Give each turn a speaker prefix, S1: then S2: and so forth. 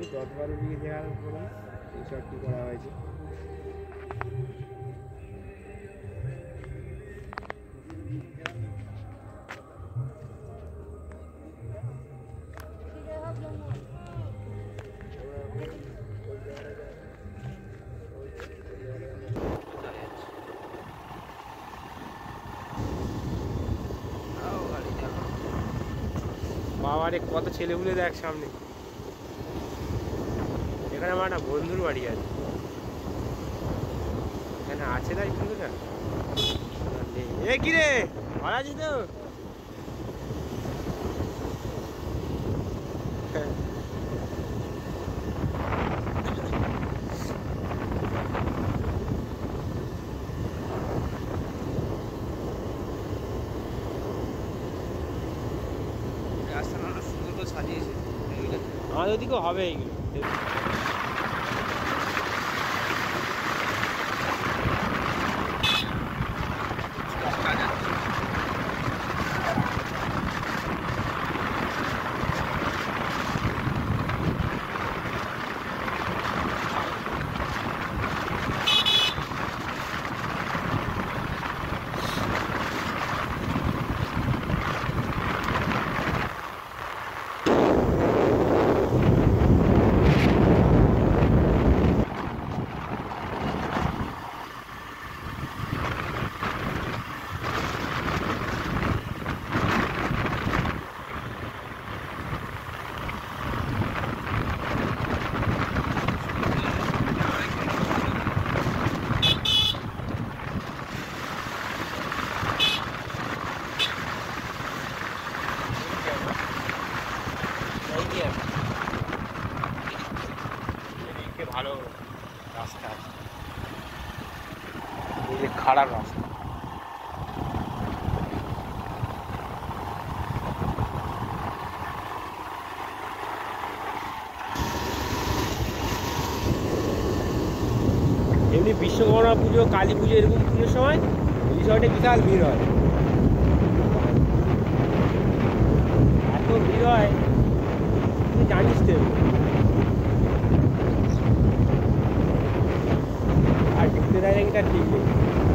S1: 10-12 বিঘে জায়গার উপরে এইসব কি করা হয়েছে। বাবারে কত ছেলেগুলো দেখ সামনে। এখানে আমার একটা বন্ধুর বাড়ি আছে, এখানে আছে তাই বন্ধুটা। এ কি রে, ভালো আছিস তো? আমাদের ওদিকেও হবে এইগুলো। ভালো রাস্তা আছে, খারাপ রাস্তা। এমনি বিশ্বকর্মা পুজো, কালী পুজো, এরকম পুজোর সময় রিসর্টে বিশাল ভিড় হয়। এত ভিড় হয় তুই জানিস তো। আর ঢুকতে দেয় নাকি তার ঠিক নেই।